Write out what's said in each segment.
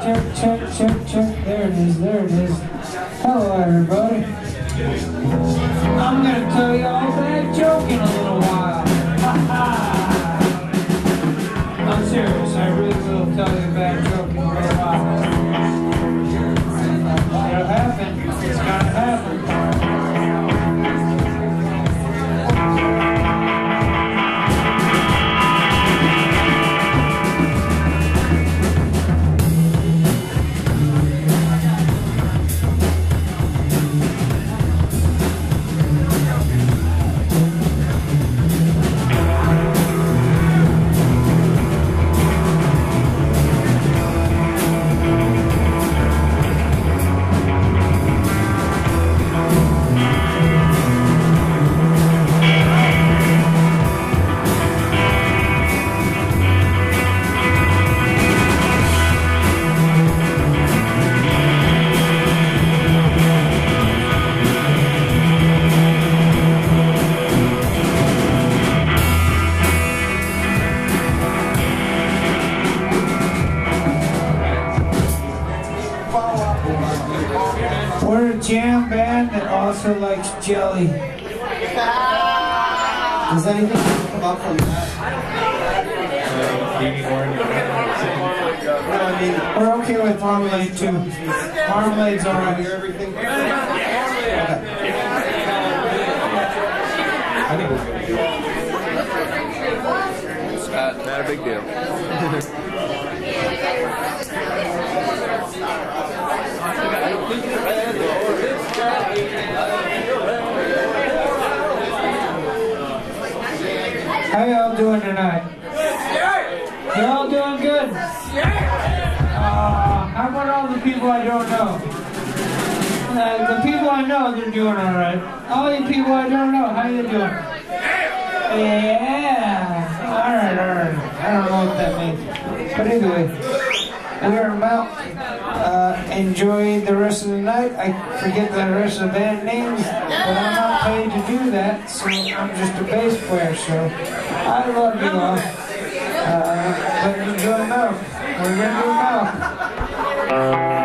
check. There it is, there it is. Hello, everybody. I'm gonna tell you all that joke in a little while. I'm serious, I really will tell you a bad joke in a little while. It'll happen, it's gonna happen. We're a jam band that also likes jelly. Does anything come up from that? We're okay with marmalade too. Marmalade's alright. Everything. Not a big deal. How y'all doing tonight? Y'all doing good? How about all the people I don't know? The people I know, they're doing alright. All you people I don't know, how you doing? Yeah. Alright. I don't know what that means. But anyway, we're about enjoy the rest of the night. I forget the rest of the band names, but I'm not paid to do that, so I'm just a bass player, so I love you all. But enjoy Milk. We're gonna do Milk.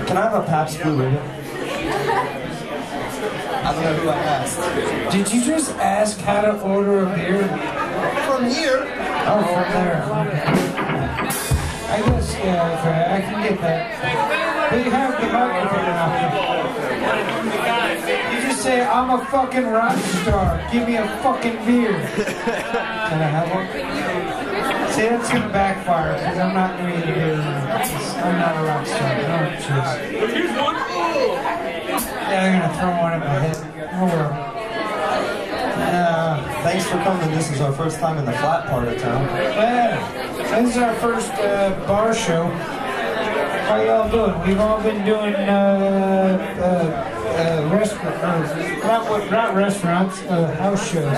Can I have a Pabst Blue Ribbon? I don't know who I asked. Did you just ask how to order a beer? From here? Oh, from there. I guess, yeah, okay, I can get that. But you have the microphone out there. You just say, I'm a fucking rock star. Give me a fucking beer. Can I have one? See, that's gonna backfire because I'm not going to do it. I'm not a rock star. Oh, jeez. Yeah, I'm gonna throw one at my head. Oh well. Thanks for coming. This is our first time in the flat part of town. Yeah, this is our first bar show. How y'all doing? We've all been doing not restaurants, house shows.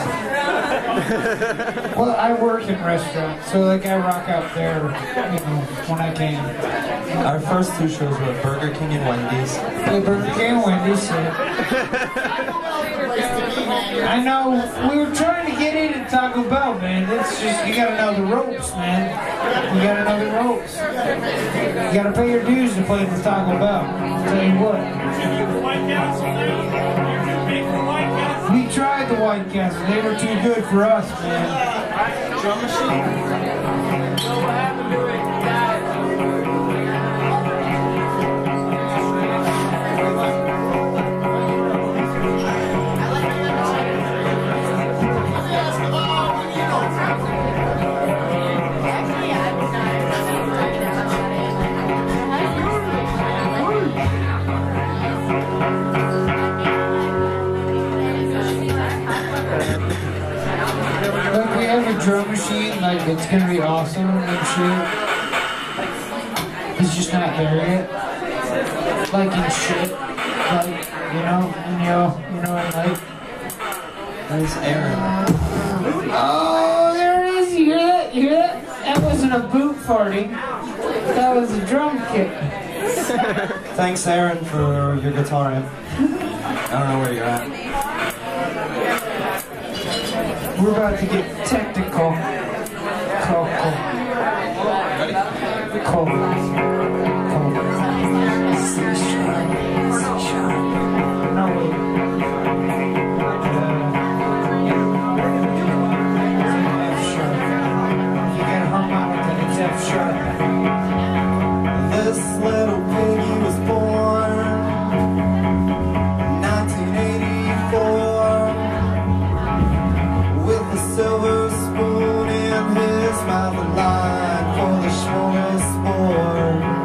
Well, I work in restaurants, so like I rock out there, you know, when I can. Our first two shows were at Burger King and Wendy's. Yeah, Burger King and Wendy's. I know, we were trying to get into Taco Bell, man. It's just, you gotta know the ropes, man. You gotta know the ropes. You gotta pay your dues to play the Taco Bell. I'll tell you what. We tried the White Castle. They were too good for us, man. Drum machine. Drum machine, like it's gonna be awesome and shit. It's just not there yet. Like in shit. Like, you know, like. There's Aaron. Oh, there it is. You hear that? You hear that? That wasn't a boot farting. That was a drum kick. Thanks, Aaron, for your guitar amp. I don't know where you're at. We're about to get technical. Cool. No, wait. F sharp. You get hung out with it, it's F sharp. This little piggy was born in 1984 with a silver spoon in his mouth, a line for the smallest sport.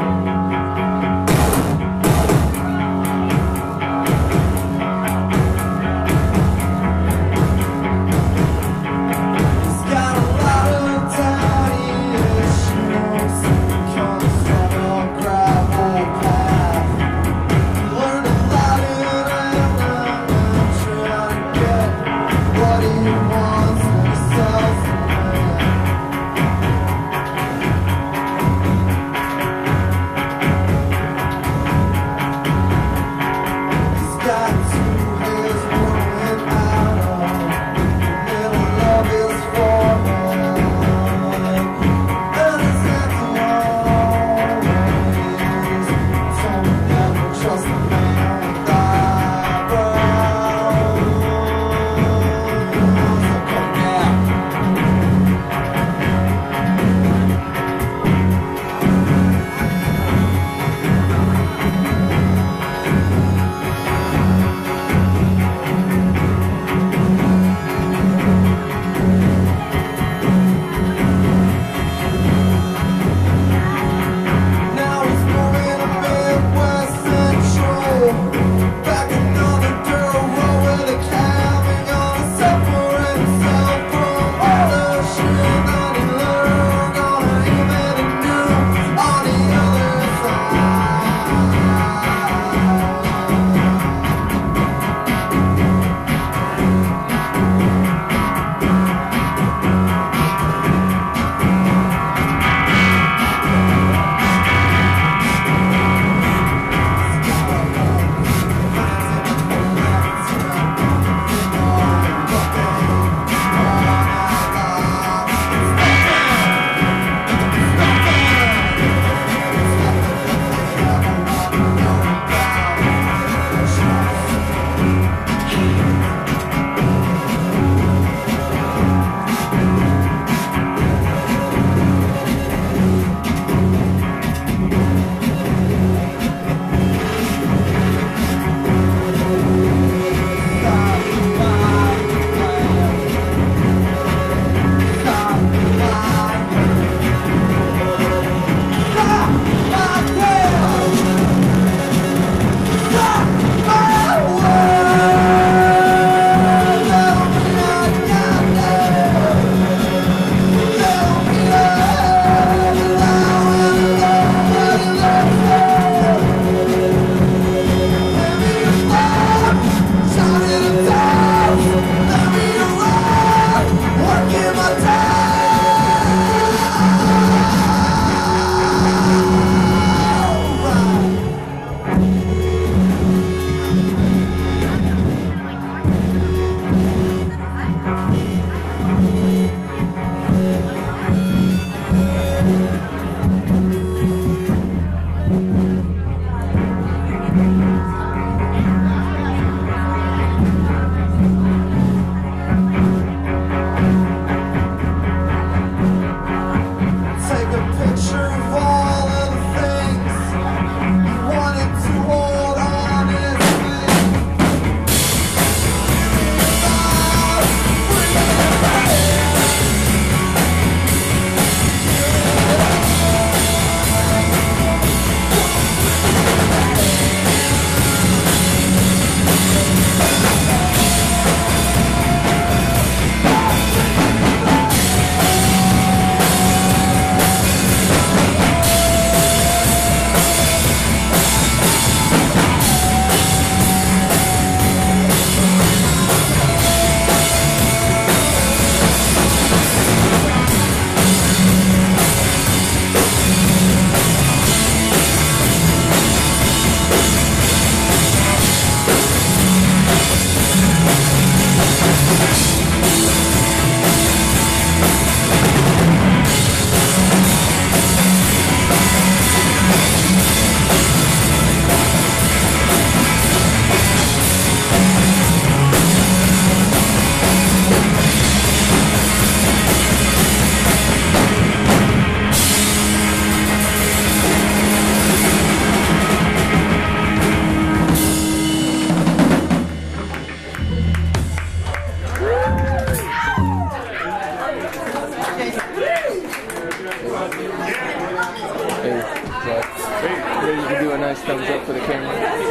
but maybe you can do a nice thumbs up for the camera.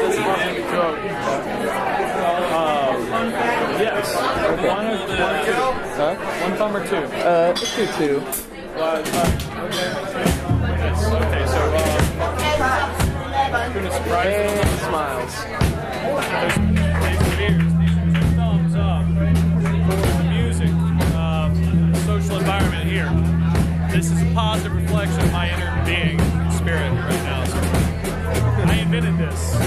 Yes. Okay. One thumb or two? Let's do two. Okay, so doing a surprise. And smiles. These are two thumbs up for the music, the social environment here. This is a positive reflection of my inner being, spirit right now. So I invented this.